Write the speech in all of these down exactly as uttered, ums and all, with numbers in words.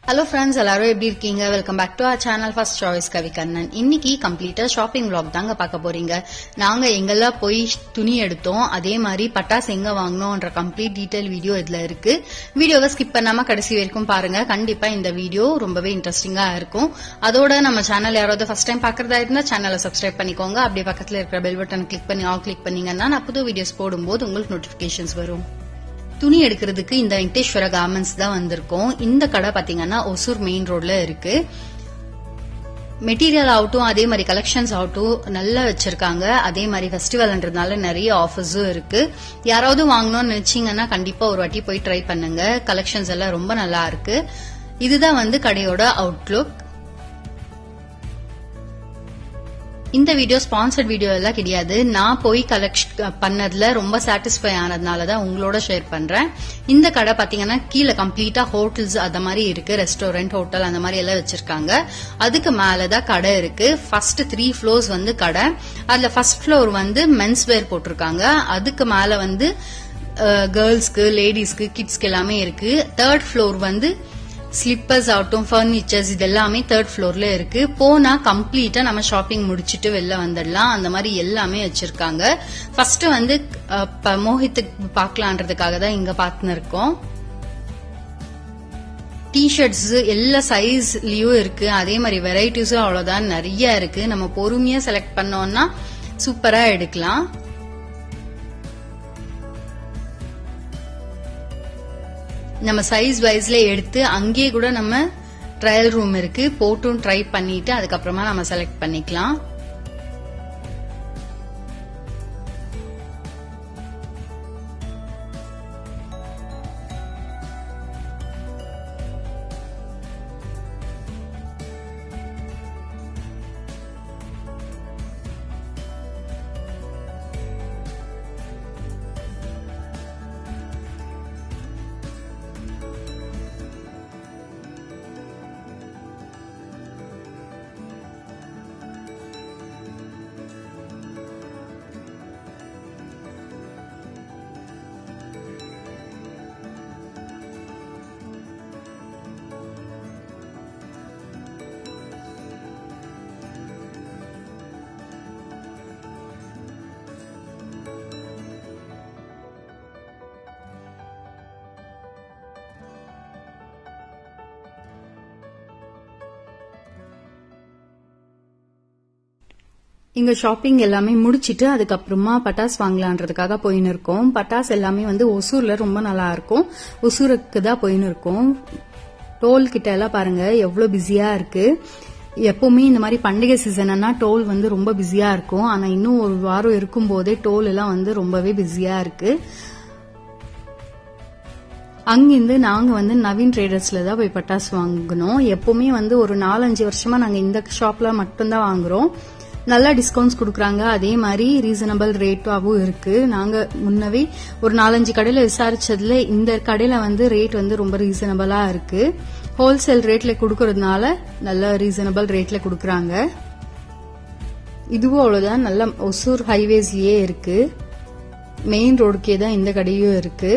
Hello friends, எல்லாரும் எப்படி இருக்கீங்க? Welcome back to our channel First Choice Kavikannan. இன்னைக்கு கம்ப்ளீட்டா ஷாப்பிங் vlog தாங்க பார்க்க போறீங்க. நாங்க எங்கெல்லாம் போய் துணி எடுத்தோம், அதே மாதிரி பட்டாசு எங்க வாங்குனோம்ன்ற கம்ப்ளீட் டீடைல் வீடியோ இதுல இருக்கு. வீடியோவை ஸ்கிப் பண்ணாம கடைசி வரைக்கும் பாருங்க. கண்டிப்பா இந்த வீடியோ ரொம்பவே இன்ட்ரெஸ்டிங்கா இருக்கும். அதோட நம்ம சேனல் யாராவது ஃபர்ஸ்ட் டைம் பாக்குறதா இருந்தா சேனலை சப்ஸ்கிரைப் பண்ணிக்கோங்க. அப்படியே பக்கத்துல இருக்கிற பெல் பட்டன் கிளிக் பண்ணி ஆல் கிளிக் பண்ணீங்கன்னா நான் புது வீடியோஸ் போடும்போது உங்களுக்கு நோட்டிபிகேஷன்ஸ் வரும். துணி எடுக்கிறதுக்கு இந்த வெங்கடேஸ்வர கார்மெண்ட்ஸ் தான் வந்திருக்கோம். இந்த கடை பாத்தீங்கன்னா ஒசூர் மெயின் ரோட்ல இருக்கு. மெட்டீரியல் ஆகட்டும், அதே மாதிரி கலெக்ஷன்ஸ் ஆகட்டும் நல்லா வச்சிருக்காங்க. அதே மாதிரி ஃபெஸ்டிவல்ன்றதுனால நிறைய ஆஃபர்ஸும் இருக்கு. யாராவது வாங்கணும்னு நினைச்சீங்கன்னா கண்டிப்பா ஒரு வாட்டி போய் ட்ரை பண்ணுங்க. கலெக்ஷன்ஸ் எல்லாம் ரொம்ப நல்லா இருக்கு. இதுதான் வந்து கடையோட அவுட்லுக். இந்த வீடியோ ஸ்பான்சர்ட் வீடியோ எல்லாம் கிடையாது. நான் போய் கலெக்ட் பண்ணதுல ரொம்ப சாட்டிஸ்ஃபை ஆனதுனாலதான் உங்களோட ஷேர் பண்றேன். இந்த கடை பாத்தீங்கன்னா கீழே கம்ப்ளீட்டா ஹோட்டல்ஸ் அந்த மாதிரி இருக்கு. ரெஸ்டாரண்ட், ஹோட்டல் அந்த மாதிரி எல்லாம் வச்சிருக்காங்க. அதுக்கு மேலதான் கடை இருக்கு. ஃபர்ஸ்ட் த்ரீ ஃப்ளோர்ஸ் வந்து கடை. அதுல ஃபர்ஸ்ட் ஃப்ளோர் வந்து மென்ஸ் வேர் போட்டிருக்காங்க. அதுக்கு மேல வந்து கேர்ள்ஸ்க்கு, லேடிஸ்க்கு, கிட்ஸ்க்கு எல்லாமே இருக்கு. தேர்ட் ஃப்ளோர் வந்து ஸ்லிப்பர்ஸ் ஆகட்டும், பர்னிச்சர்ஸ் இது எல்லாமே தேர்ட் ஃப்ளோர்ல இருக்கு. போனா கம்ப்ளீட்டா நம்ம ஷாப்பிங் முடிச்சிட்டு வெளில வந்துடலாம். அந்த மாதிரி எல்லாமே வச்சிருக்காங்க. ஃபர்ஸ்ட் வந்து மோஹித்துக்கு பாக்கலான்றதுக்காக தான் இங்க பாத்துன்னு இருக்கோம். டிஷர்ட்ஸ் எல்லா சைஸ்லயும் இருக்கு. அதே மாதிரி வெரைட்டிஸும் அவ்வளவுதான் நிறைய இருக்கு. நம்ம பொறுமையா செலக்ட் பண்ணோம்னா சூப்பரா எடுக்கலாம். நம்ம சைஸ் வைஸ்ல எடுத்து அங்கேயே கூட நம்ம ட்ரையல் ரூம் இருக்கு, போட்டும் ட்ரை பண்ணிட்டு அதுக்கப்புறமா நம்ம செலக்ட் பண்ணிக்கலாம். இங்க ஷாப்பிங் எல்லாமே முடிச்சிட்டு அதுக்கப்புறமா பட்டாஸ் வாங்கலான்றதுக்காக போயின்னு இருக்கோம். பட்டாஸ் எல்லாமே வந்து ஒசூர்ல ரொம்ப நல்லா இருக்கும். ஒசூருக்கு தான் போயின்னு இருக்கோம். டோல் கிட்ட எல்லாம் பாருங்க எவ்வளவு பிஸியா இருக்கு. எப்பவுமே இந்த மாதிரி பண்டிகை சீசன்னா டோல் வந்து ரொம்ப பிஸியா இருக்கும். ஆனா இன்னும் ஒரு வாரம் இருக்கும் போதே டோல் எல்லாம் வந்து ரொம்பவே பிஸியா இருக்கு. அங்கிருந்து நாங்க வந்து நவீன் ட்ரேடர்ஸ்ல தான் போய் பட்டாஸ் வாங்கணும். எப்பவுமே வந்து ஒரு நாலஞ்சு வருஷமா நாங்க இந்த ஷாப்ல மட்டும்தான் வாங்குறோம். நல்லா டிஸ்கவுண்ட்ஸ் கொடுக்கறாங்க. அதே மாதிரி ரீசனபிள் ரேட்டாவும் இருக்கு. நாங்க முன்னவே ஒரு நாலஞ்சு கடையில விசாரிச்சதுல இந்த கடையில வந்து ரேட் வந்து ரொம்ப ரீசனபிளா இருக்கு. ஹோல்சேல் ரேட்ல கொடுக்கறதுனால நல்ல ரீசனபிள் ரேட்ல கொடுக்கறாங்க. இதுவும் அவ்வளவுதான். நல்ல ஒசூர் ஹைவேஸ்லயே இருக்கு. மெயின் ரோடுக்கே தான் இந்த கடையும் இருக்கு.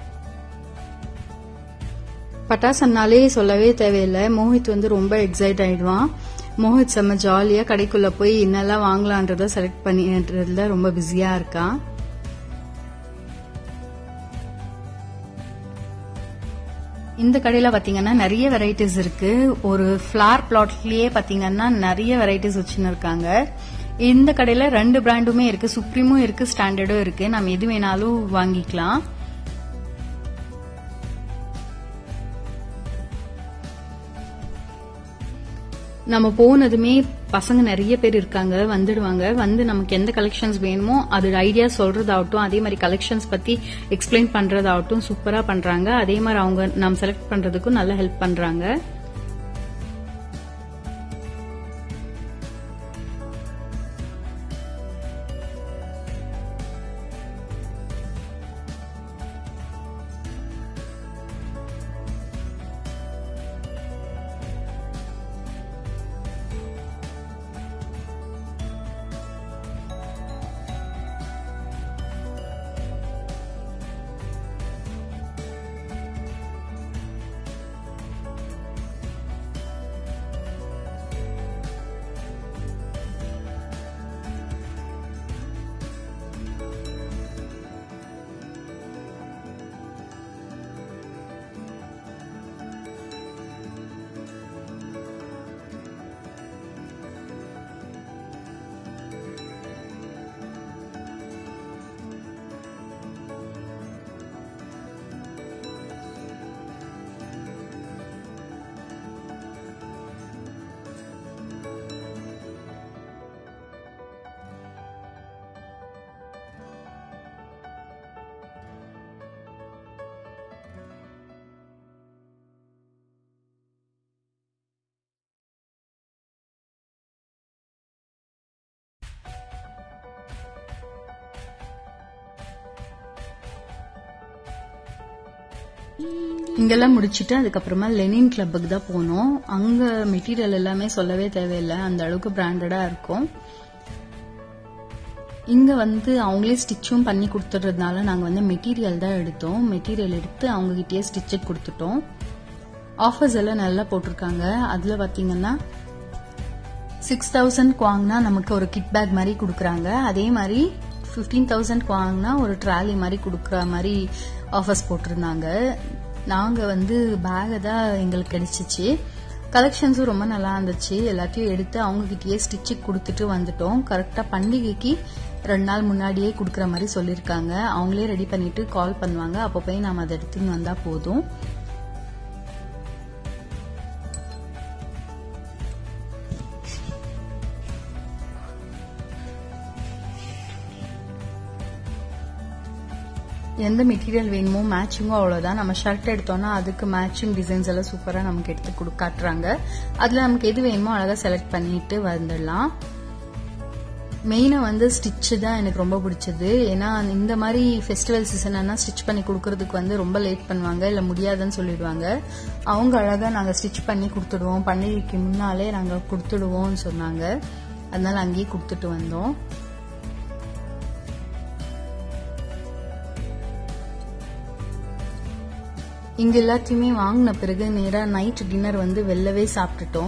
பட்டாசன்னாலே சொல்லவே தேவையில்லை. மோஹித் வந்து ரொம்ப எக்ஸைட் ஆயிடுவான். மோஹித் செம்ம ஜாலியா கடைக்குள்ள போய் என்னெல்லாம் வாங்கலான்றத செலக்ட் பண்ணின்றதுல ரொம்ப பிஸியா இருக்கான். இந்த கடையில பாத்தீங்கன்னா நிறைய வெரைட்டிஸ் இருக்கு. ஒரு ஃபிளார் பிளாட்லயே பாத்தீங்கன்னா நிறைய வெரைட்டிஸ் வச்சுன்னு இருக்காங்க. இந்த கடையில ரெண்டு பிராண்டுமே இருக்கு. சுப்ரீமும் இருக்கு, ஸ்டாண்டர்டும் இருக்கு. நம்ம எது வேணாலும் வாங்கிக்கலாம். நம்ம போனதுமே பசங்க நிறைய பேர் இருக்காங்க, வந்துடுவாங்க. வந்து நமக்கு எந்த கலெக்ஷன்ஸ் வேணுமோ அது ஐடியா சொல்றதாகட்டும், அதே மாதிரி கலெக்ஷன்ஸ் பத்தி எக்ஸ்பிளைன் பண்றதாகட்டும் சூப்பரா பண்றாங்க. அதே மாதிரி அவங்க நம்ம செலக்ட் பண்றதுக்கும் நல்ல ஹெல்ப் பண்றாங்க. இங்கெல்லாம் முடிச்சிட்டு அதுக்கப்புறமா லெனின் கிளப்புக்கு தான் போனோம். அங்க மெட்டீரியல் எல்லாமே சொல்லவே தேவையில்லை, அந்த அளவுக்கு பிராண்டடா இருக்கும். இங்க வந்து அவங்களே ஸ்டிச்சும் பண்ணி கொடுத்துறதுனால நாங்க வந்து மெட்டீரியல் தான் எடுத்தோம். மெட்டீரியல் எடுத்து அவங்க கிட்டயே ஸ்டிச்சு கொடுத்துட்டோம். ஆஃபர்ஸ் எல்லாம் நல்லா போட்டிருக்காங்க. அதுல பாத்தீங்கன்னா சிக்ஸ் தௌசண்ட் வாங்கினா நமக்கு ஒரு கிட் பேக் மாதிரி கொடுக்குறாங்க. அதே மாதிரி பிப்டீன் தௌசண்ட் வாங்கினா ஒரு ட்ராலி மாதிரி கொடுக்குற மாதிரி ஆஃபர்ஸ் போட்டிருந்தாங்க. நாங்க வந்து பேக் தான் எங்களுக்கு கிடைச்சிச்சு. கலெக்ஷன்ஸும் ரொம்ப நல்லா இருந்துச்சு. எல்லாத்தையும் எடுத்து அவங்க கிட்டயே ஸ்டிச்சு கொடுத்துட்டு வந்துட்டோம். கரெக்டா பண்டிகைக்கு ரெண்டு நாள் முன்னாடியே கொடுக்குற மாதிரி சொல்லியிருக்காங்க. அவங்களே ரெடி பண்ணிட்டு கால் பண்ணுவாங்க. அப்போ போய் நாம அதை எடுத்துன்னு வந்தா போதும். எந்த மெட்டீரியல் வேணுமோ மேட்சிங்கோ அவ்வளவுதான். நம்ம ஷர்ட் எடுத்தோம்னா அதுக்கு மேட்சிங் டிசைன்ஸ் எல்லாம் சூப்பரா நமக்கு எடுத்து காட்டுறாங்க. அதுல நமக்கு எது வேணுமோ அழகா செலக்ட் பண்ணிட்டு வந்துடலாம். மெயினா வந்து ஸ்டிச் தான் எனக்கு ரொம்ப பிடிச்சது. ஏன்னா இந்த மாதிரி ஃபெஸ்டிவல் சீசன் ஸ்டிச் பண்ணி கொடுக்கறதுக்கு வந்து ரொம்ப லேட் பண்ணுவாங்க, இல்ல முடியாதுன்னு சொல்லிடுவாங்க. அவங்க அழகா நாங்க ஸ்டிச் பண்ணி கொடுத்துடுவோம், பண்டிகைக்கு முன்னாலே நாங்க கொடுத்துடுவோம்னு சொன்னாங்க. அதனால அங்கேயே கொடுத்துட்டு வந்தோம். இங்க எல்லாத்தையுமே வாங்கின பிறகு நேரா நைட் டின்னர் வந்து வெளிலவே சாப்பிட்டுட்டோம்.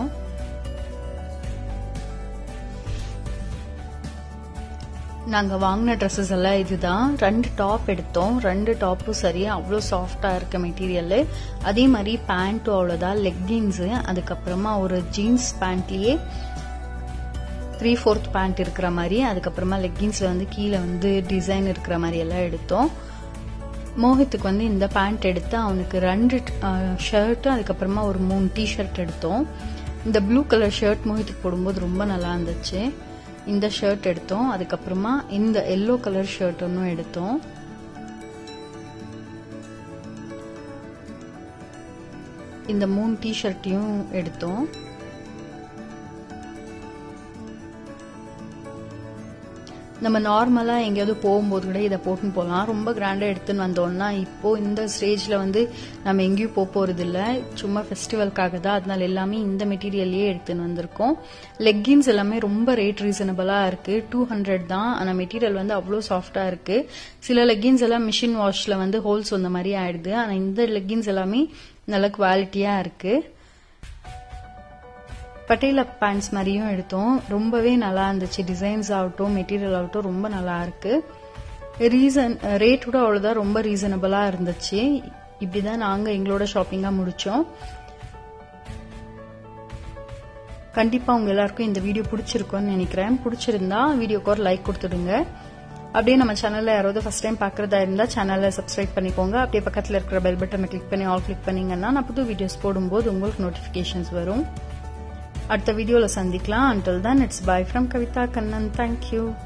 நாங்க வாங்கின ட்ரெஸ்ஸஸ் எல்லாம் இதுதான். ரெண்டு டாப் எடுத்தோம். ரெண்டு டாப்பும் சரியா அவ்வளோ சாஃப்டா இருக்க மெட்டீரியல். அதே மாதிரி பேண்ட்டும் அவ்வளோதான். லெக்கின்ஸ், அதுக்கப்புறமா ஒரு ஜீன்ஸ் பேண்ட்லயே த்ரீ ஃபோர்த் பேண்ட் இருக்கிற மாதிரி, அதுக்கப்புறமா லெக்கின்ஸ்ல வந்து கீழே வந்து டிசைன் இருக்கிற மாதிரி எல்லாம் எடுத்தோம். மோஹித்துக்கு வந்து இந்த பேண்ட் எடுத்து அவனுக்கு ரெண்டு ஷர்ட், அதுக்கப்புறமா ஒரு மூணு டி ஷர்ட் எடுத்தோம். இந்த ப்ளூ கலர் ஷர்ட் மோஹித்துக்கு போடும்போது ரொம்ப நல்லா இருந்துச்சு. இந்த ஷர்ட் எடுத்தோம். அதுக்கப்புறமா இந்த எல்லோ கலர் ஷர்ட் ஒன்னும் எடுத்தோம். இந்த மூணு டி ஷர்ட்டையும் எடுத்தோம். நம்ம நார்மலா எங்கேயாவது போகும்போது கூட இதை போட்டுன்னு போகலாம். ரொம்ப கிராண்டா எடுத்துன்னு வந்தோம்னா இப்போ இந்த ஸ்டேஜ்ல வந்து நம்ம எங்கேயும் போக போறது இல்ல, சும்மா ஃபெஸ்டிவல்காக தான். அதனால எல்லாமே இந்த மெட்டீரியல்லயே எடுத்துன்னு வந்திருக்கோம். லெக்கின்ஸ் எல்லாமே ரொம்ப ரேட் ரீசனபிளா இருக்கு. டூ ஹண்ட்ரட் தான். ஆனா மெட்டீரியல் வந்து அவ்வளவு சாஃப்டா இருக்கு. சில லெக்கின்ஸ் எல்லாம் மிஷின் வாஷ்ல வந்து ஹோல்ஸ் வந்த மாதிரி ஆயிடுது. ஆனா இந்த லெக்கின்ஸ் எல்லாமே நல்ல குவாலிட்டியா இருக்கு. பட்டேலா பேண்ட்ஸ் மாதிரியும் எடுத்தோம். ரொம்பவே நல்லா இருந்துச்சு. டிசைன்ஸ் ஆகட்டும், மெட்டீரியல் ஆகட்டும் ரொம்ப நல்லா இருக்கு. ரீசன் ரேட் கூட அவ்வளவுதான், ரொம்ப ரீசனபிளா இருந்துச்சு. இப்படிதான் நாங்க எங்களோட ஷாப்பிங்கா முடிச்சோம். கண்டிப்பா உங்க எல்லாருக்கும் இந்த வீடியோ பிடிச்சிருக்கும்னு நினைக்கிறேன். பிடிச்சிருந்தா வீடியோக்கு ஒரு லைக் கொடுத்துடுங்க. அப்படியே நம்ம சேனல்ல யாராவது ஃபர்ஸ்ட் டைம் பாக்குறதா இருந்தா சேனலை சப்ஸ்கிரைப் பண்ணிக்கோங்க. அப்படியே பக்கத்துல இருக்கிற பெல் பட்டனை கிளிக் பண்ணி ஆல் கிளிக் பண்ணீங்கன்னா நான் புது வீடியோஸ் போடும்போது உங்களுக்கு நோட்டிபிகேஷன்ஸ் வரும். அடுத்த வீடியோல சந்திக்கலாம். Until then, it's bye from Kavithakannan. Thank you.